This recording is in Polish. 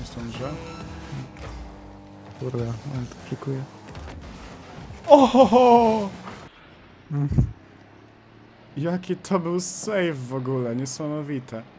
zdążę. Kurde, on to flikuje. Ohoho! Jaki to był save w ogóle, niesamowite.